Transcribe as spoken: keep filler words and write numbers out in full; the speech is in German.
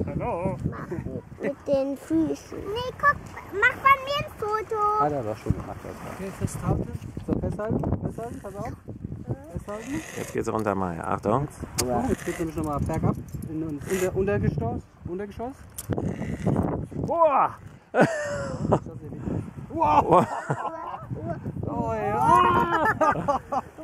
Hallo. Mit den Füßen. Nee, guck, mach von mir ein Foto. Hat er doch schon gemacht. Okay, festhalten. So, festhalten, festhalten, pass auf. Festhalten. Jetzt geht's runter, mal. Achtung. Oh, jetzt geht's nämlich nochmal bergab. In uns unter, Untergeschoss. Untergeschoss. Boah! Wow! Oh ja!